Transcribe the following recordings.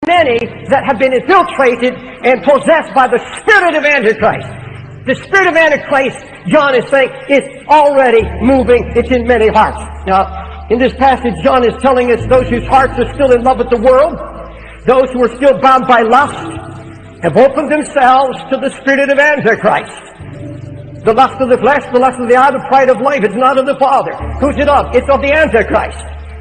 many that have been infiltrated and possessed by the spirit of Antichrist. The spirit of Antichrist, John is saying, is already moving. It's in many hearts. Now, in this passage, John is telling us those whose hearts are still in love with the world, those who are still bound by lust, have opened themselves to the spirit of Antichrist. The lust of the flesh, the lust of the eye, the pride of life. It's not of the Father. Who's it of? It's of the Antichrist.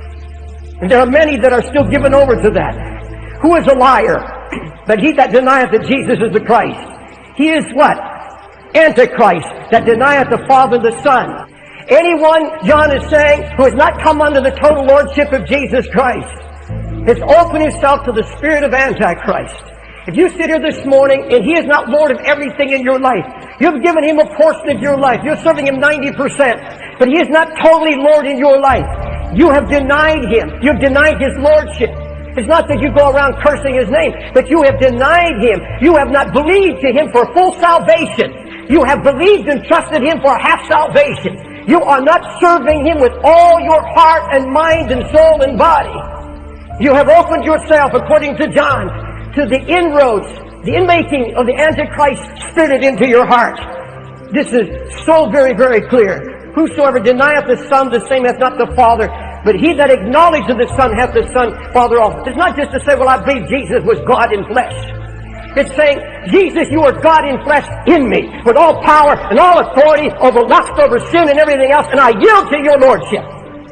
And there are many that are still given over to that. Who is a liar? But he that denieth that Jesus is the Christ. He is what? Antichrist, that denieth the Father and the Son. Anyone, John is saying, who has not come under the total lordship of Jesus Christ, has opened himself to the spirit of Antichrist. If you sit here this morning and he is not Lord of everything in your life, you've given him a portion of your life, you're serving him 90%, but he is not totally Lord in your life, you have denied him. You've denied his lordship. It's not that you go around cursing his name, but you have denied him. You have not believed to him for full salvation. You have believed and trusted him for half salvation. You are not serving him with all your heart and mind and soul and body. You have opened yourself, according to John, to the inroads, the inmaking of the Antichrist spirit into your heart. This is so very, very clear. Whosoever denieth the Son, the same hath not the Father. But he that acknowledgeth the Son hath the Son, Father also. It's not just to say, well, I believe Jesus was God in flesh. It's saying, Jesus, you are God in flesh in me, with all power and all authority over lust, over sin, and everything else, and I yield to your lordship.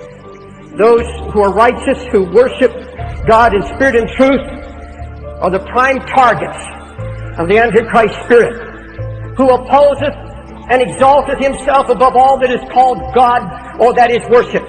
Those who are righteous, who worship God in spirit and truth, are the prime targets of the Antichrist spirit, who opposeth and exalteth himself above all that is called God or that is worshipped.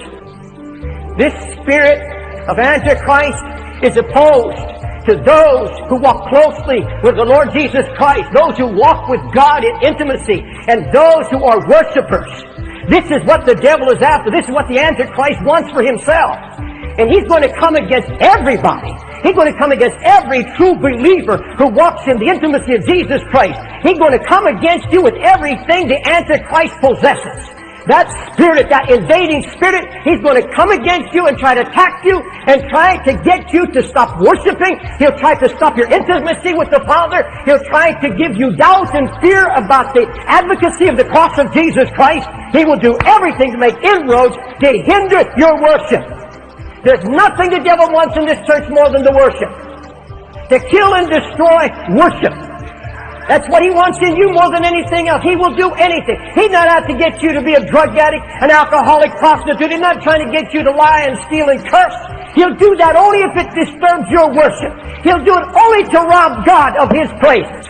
This spirit of Antichrist is opposed to those who walk closely with the Lord Jesus Christ, those who walk with God in intimacy, and those who are worshipers. This is what the devil is after. This is what the Antichrist wants for himself. And he's going to come against everybody. He's going to come against every true believer who walks in the intimacy of Jesus Christ. He's going to come against you with everything the Antichrist possesses. That spirit, that invading spirit, he's going to come against you and try to attack you and try to get you to stop worshiping. He'll try to stop your intimacy with the Father. He'll try to give you doubt and fear about the advocacy of the cross of Jesus Christ. He will do everything to make inroads to hinder your worship. There's nothing the devil wants in this church more than the worship. To kill and destroy worship. That's what he wants in you more than anything else. He will do anything. He's not out to get you to be a drug addict, an alcoholic, prostitute. He's not trying to get you to lie and steal and curse. He'll do that only if it disturbs your worship. He'll do it only to rob God of his praises.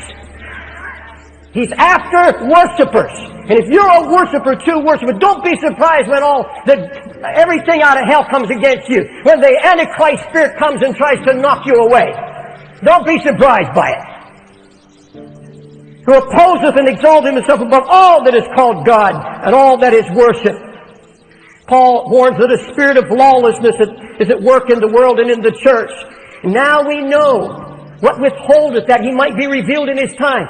He's after worshipers. And if you're a worshiper, true worshiper, don't be surprised when everything out of hell comes against you. When the Antichrist spirit comes and tries to knock you away. Don't be surprised by it. Who opposeth and exalteth himself above all that is called God and all that is worshipped. Paul warns that a spirit of lawlessness is at work in the world and in the church. Now we know what withholdeth that he might be revealed in his time.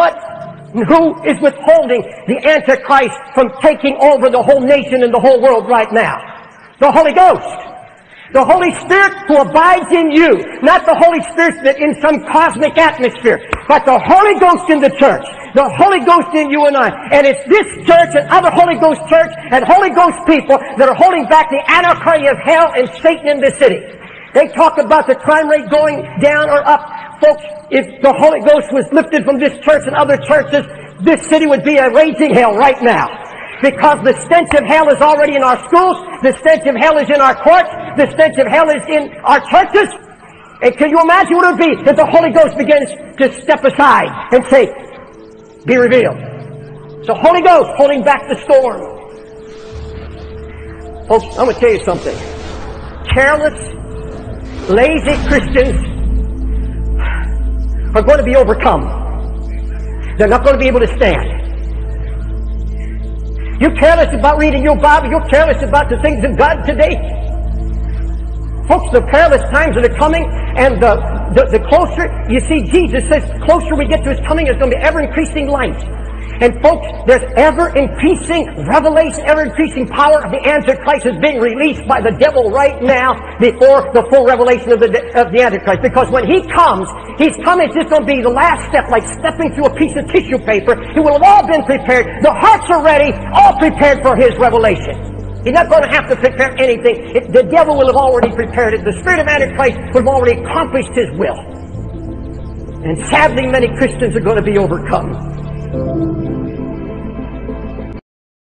Who is withholding the Antichrist from taking over the whole nation and the whole world right now? The Holy Ghost. The Holy Spirit who abides in you. Not the Holy Spirit that in some cosmic atmosphere, but the Holy Ghost in the church. The Holy Ghost in you and I. And it's this church and other Holy Ghost church and Holy Ghost people that are holding back the anarchy of hell and Satan in this city. They talk about the crime rate going down or up. Folks, if the Holy Ghost was lifted from this church and other churches, this city would be a raging hell right now. Because the stench of hell is already in our schools, the stench of hell is in our courts, the stench of hell is in our churches. And can you imagine what it would be if the Holy Ghost begins to step aside and say, be revealed? It's the Holy Ghost holding back the storm. Folks, I'm going to tell you something. Careless, lazy Christians are going to be overcome. They're not going to be able to stand. You're careless about reading your Bible. You're careless about the things of God today. Folks, the perilous times that are coming, and the closer, you see, Jesus says, the closer we get to his coming, there's going to be ever-increasing light. And folks, there's ever-increasing revelation, ever-increasing power of the Antichrist is being released by the devil right now before the full revelation of the Antichrist. Because when he comes, he's coming, it's just going to be the last step, like stepping through a piece of tissue paper. It will have all been prepared. The hearts are ready, all prepared for his revelation. He's not going to have to prepare anything. The devil will have already prepared it. The spirit of Antichrist will have already accomplished his will. And sadly, many Christians are going to be overcome.